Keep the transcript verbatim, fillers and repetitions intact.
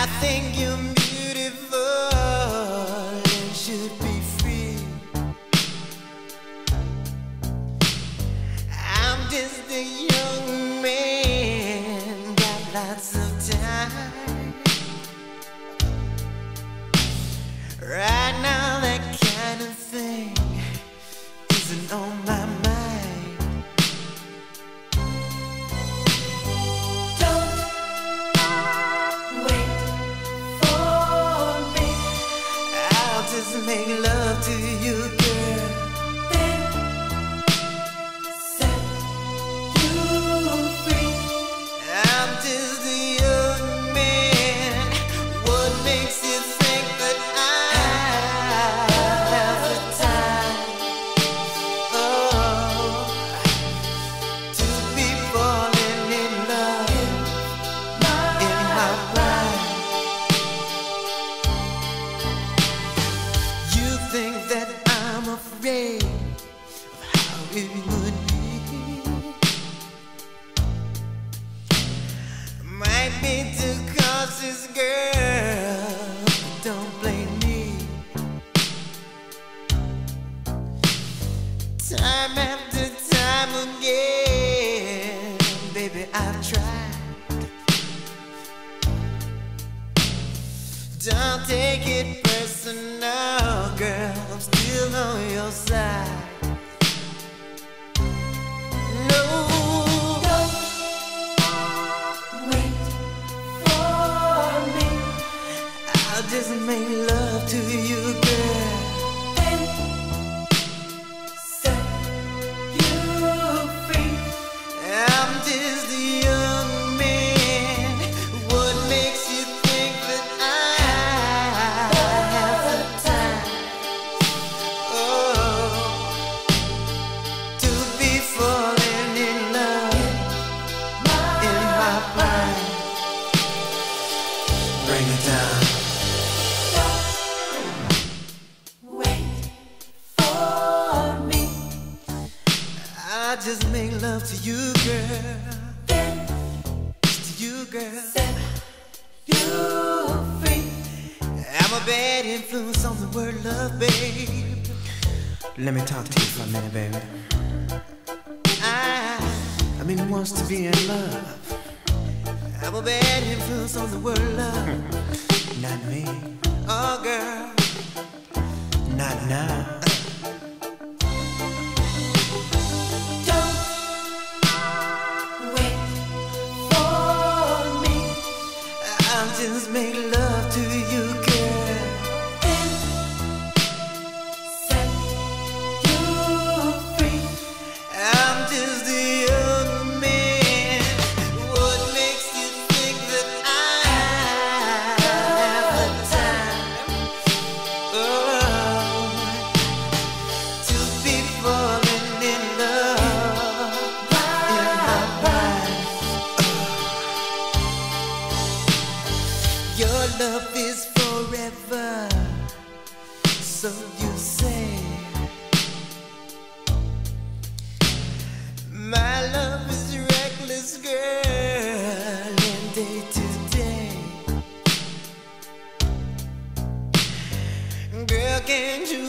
I think you're beautiful and should be free. I'm just a young man, got lots of time. Right now that kind of thing isn't on my mind. Just make love to you, girl, then set you free. I'm just a young man. What makes you think that I have the time, oh, to be falling in love in my pride? You think that I'm afraid of how it would be. Might be too cautious, girl, don't blame me. Time after time again, baby, I've tried. Don't take it personal, girl, I'm still on your side. No, don't wait for me. I'll just make love to you, girl, then set you free. I'm just a young man. What makes you think that I bring it down? Wait for me. I just make love to you, girl, then to you, girl, set you free. I'm a bad influence on the word love, babe. Let me talk to you for a minute, baby. I, I mean, who wants to be in love? I'm a bad influence on the word love. Not me. Oh, girl, not now. Don't wait for me. I'll just make love to you, girl, then set you free. I'm just a young man. What makes you think that I have the time, oh, to be falling in love in my pride? Your love is forever, so you say. My love is reckless, girl, and day to day. Girl, can't you